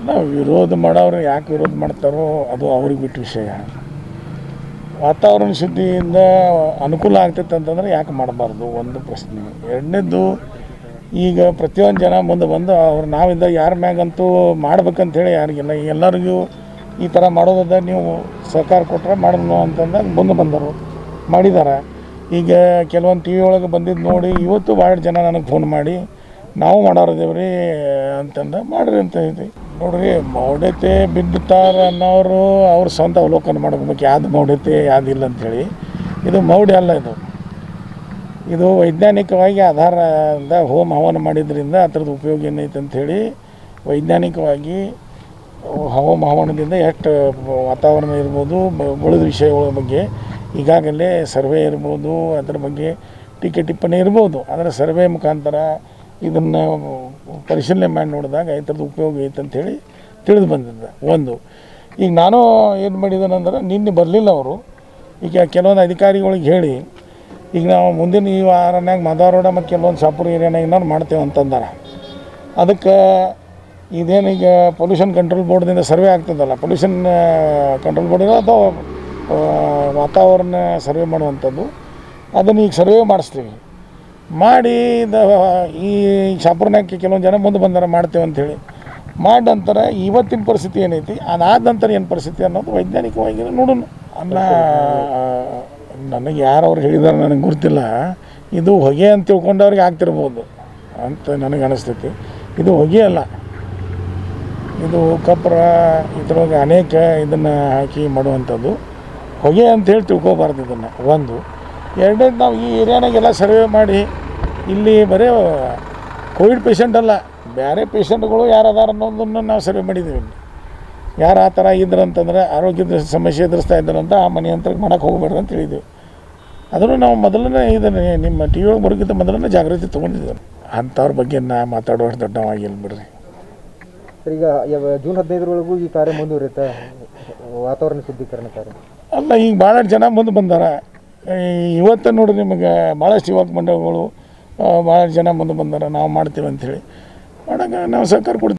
ನಾವು ವಿರೋಧ ಮಾಡೋರು ಯಾಕೆ ವಿರೋಧ ಮಾಡ್ತಾರೋ ಅದು ಅವ್ರಿಗೆ ಬಿಟ್ಟು ವಿಷಯ. ವಾತಾವರಣ ಶುದ್ಧಿಯಿಂದ ಅನುಕೂಲ ಆಗ್ತೈತೆ ಅಂತಂದ್ರೆ ಯಾಕೆ ಮಾಡಬಾರ್ದು ಒಂದು ಪ್ರಶ್ನೆ. ಎರಡನೇದ್ದು, ಈಗ ಪ್ರತಿಯೊಂದು ಜನ ಮುಂದೆ ಬಂದು ಅವ್ರು ನಾವಿದ್ದ ಯಾರ ಮ್ಯಾಗಂತೂ ಮಾಡ್ಬೇಕಂತೇಳಿ ಯಾರಿಗಿಲ್ಲ. ಎಲ್ಲರಿಗೂ ಈ ಥರ ಮಾಡೋದ ನೀವು ಸಹಕಾರ ಕೊಟ್ಟರೆ ಮಾಡೋಣ ಅಂತಂದಾಗ ಮುಂದೆ ಬಂದರು ಮಾಡಿದ್ದಾರೆ. ಈಗ ಕೆಲವೊಂದು ಟಿ ವಿ ಒಳಗೆ ಬಂದಿದ್ದು ನೋಡಿ ಇವತ್ತು ಭಾಳ ಜನ ನನಗೆ ಫೋನ್ ಮಾಡಿ ನಾವು ಮಾಡೋರಿದ್ದೇವ್ರಿ ಅಂತಂದು ಮಾಡಿರಿ ಅಂತ ಹೇಳ್ತೀವಿ. ನೋಡ್ರಿ, ಮೌಢ್ಯತೆ ಬಿದ್ದುತ್ತಾರೆ ಅನ್ನೋರು ಅವ್ರ ಸ್ವಂತ ಅವಲೋಕನ ಮಾಡ್ಬೇಕು, ಯಾವ್ದು ಮೌಢ್ಯತೆ ಯಾವುದಿಲ್ಲ ಅಂಥೇಳಿ. ಇದು ಮೌಢ್ಯ ಅಲ್ಲ, ಇದು ವೈಜ್ಞಾನಿಕವಾಗಿ ಆಧಾರದ ಹೋಮ ಹವನ ಮಾಡಿದ್ರಿಂದ ಅದರದ್ದು ಉಪಯೋಗ ಏನೈತೆ ಅಂಥೇಳಿ ವೈಜ್ಞಾನಿಕವಾಗಿ ಹೋಮ ಹವನದಿಂದ ಎಷ್ಟು ವಾತಾವರಣ ಇರ್ಬೋದು, ಉಳಿದ ವಿಷಯಗಳ ಬಗ್ಗೆ ಈಗಾಗಲೇ ಸರ್ವೆ ಇರ್ಬೋದು, ಅದರ ಬಗ್ಗೆ ಟೀಕೆ ಟಿಪ್ಪಣಿ ಇರ್ಬೋದು. ಅದರ ಸರ್ವೆ ಮುಖಾಂತರ ಇದನ್ನು ಪರಿಶೀಲನೆ ಮಾಡಿ ನೋಡಿದಾಗ ಇದರದ್ದು ಉಪಯೋಗ ಐತೆ ಅಂಥೇಳಿ ತಿಳಿದು ಬಂದಿದ್ದೆ. ಒಂದು, ಈಗ ನಾನು ಏನು ಮಾಡಿದ್ದೇನೆಂದ್ರೆ ನಿನ್ನೆ ಬರಲಿಲ್ಲ ಅವರು. ಈಗ ಕೆಲವೊಂದು ಅಧಿಕಾರಿಗಳಿಗೆ ಹೇಳಿ ಈಗ ನಾವು ಮುಂದಿನ ಈ ವಾರನಾಗ ಮಾದಾರೋಡ ಮತ್ತು ಕೆಲವೊಂದು ಶಾಪುರ ಏರಿಯಾನಾಗ ಏನಾದ್ರು ಮಾಡ್ತೇವೆ ಅಂತಂದಾರೆ. ಅದಕ್ಕೆ ಇದೇನೀಗ ಪೊಲ್ಯೂಷನ್ ಕಂಟ್ರೋಲ್ ಬೋರ್ಡ್ದಿಂದ ಸರ್ವೆ ಆಗ್ತದಲ್ಲ, ಪೊಲ್ಯೂಷನ್ ಕಂಟ್ರೋಲ್ ಬೋರ್ಡ್ ಅಥವಾ ವಾತಾವರಣ ಸರ್ವೆ ಮಾಡುವಂಥದ್ದು, ಅದನ್ನು ಈಗ ಸರ್ವೆ ಮಾಡಿಸ್ತೀವಿ. ಮಾಡಿ ಈ ಶಾಪುರ್ನಾಗ ಕೆಲವೊಂದು ಜನ ಮುಂದೆ ಬಂದಾರ ಮಾಡ್ತೇವೆ ಅಂಥೇಳಿ. ಮಾಡಿ ನಂತರ ಇವತ್ತಿನ ಪರಿಸ್ಥಿತಿ ಏನೈತಿ, ಅದಾದ ನಂತರ ಏನು ಪರಿಸ್ಥಿತಿ ಅನ್ನೋದು ವೈಜ್ಞಾನಿಕವಾಗಿ ನೋಡೋಣ. ಅಲ್ಲ, ನನಗೆ ಯಾರು ಅವ್ರು ಹೇಳಿದಾರೆ ನನಗೆ ಗೊತ್ತಿಲ್ಲ. ಇದು ಹೊಗೆ ಅಂತ ತಿಳ್ಕೊಂಡವ್ರಿಗೆ ಆಗ್ತಿರ್ಬೋದು ಅಂತ ನನಗೆ ಅನಿಸ್ತೈತಿ. ಇದು ಹೊಗೆ ಅಲ್ಲ, ಇದು ಕಪ್ಪರ ಇದ್ರೊಳಗೆ ಅನೇಕ ಇದನ್ನು ಹಾಕಿ ಮಾಡುವಂಥದ್ದು. ಹೊಗೆ ಅಂಥೇಳಿ ತಿಳ್ಕೊಬಾರ್ದು ಇದನ್ನು. ಒಂದು. ಎರಡನೇದು, ನಾವು ಈ ಏರಿಯಾನಾಗೆಲ್ಲ ಸರ್ವೆ ಮಾಡಿ ಇಲ್ಲಿ ಬರೀ ಕೋವಿಡ್ ಪೇಷಂಟ್ ಅಲ್ಲ, ಬೇರೆ ಪೇಷಂಟ್ಗಳು ಯಾರು ಅದಾರ ಅನ್ನೋದನ್ನು ನಾವು ಸರ್ವೆ ಮಾಡಿದ್ದೀವಿ. ಯಾರು ಆ ಥರ ಇದ್ರಂತಂದ್ರೆ ಆರೋಗ್ಯದ ಸಮಸ್ಯೆ ಎದುರಿಸ್ತಾ ಇದ್ದಾರಂತ ಆ ಮನೆ ಹಂತಕ್ಕೆ ಮಾಡೋಕ್ಕೆ ಹೋಗಬೇಡ್ರಿ ಅಂತ ಹೇಳಿದ್ದೀವಿ. ಅದನ್ನು ನಾವು ಮೊದಲನೇ ಇದನ್ನು ನಿಮ್ಮ ಟಿ ವಿ ಒಳಗೆ ಬರೋಕ್ಕಿಂತ ಮೊದಲನೇ ಜಾಗೃತಿ ತೊಗೊಂಡಿದ್ದೇವೆ. ಅಂಥವ್ರ ಬಗ್ಗೆ ನಾ ಮಾತಾಡುವಷ್ಟು ದೊಡ್ಡವಾಗಿಲ್ಲ ಬಿಡ್ರಿ. ಈಗ ಜೂನ್ 15ರೊಳಗೂ ಈ ಕಾರ್ಯ ಮುಂದುವರಿಯುತ್ತೆ, ವಾತಾವರಣ ಶುದ್ಧೀಕರಣ ಕಾರ್ಯ. ಅಲ್ಲ, ಈಗ ಭಾಳಷ್ಟು ಜನ ಮುಂದೆ ಬಂದಾರ. ಇವತ್ತು ನೋಡಿರಿ, ನಿಮಗೆ ಭಾಳಷ್ಟು ಯುವಕ ಮಂಡಳಿಗಳು ಭಾಳಷ್ಟು ಜನ ಮುಂದೆ ಬಂದಾರ ನಾವು ಮಾಡ್ತೀವಿ ಅಂಥೇಳಿ. ಮಾಡಾಗ ನಾವು ಸಹಕಾರ ಕೊಡ್ತೀವಿ.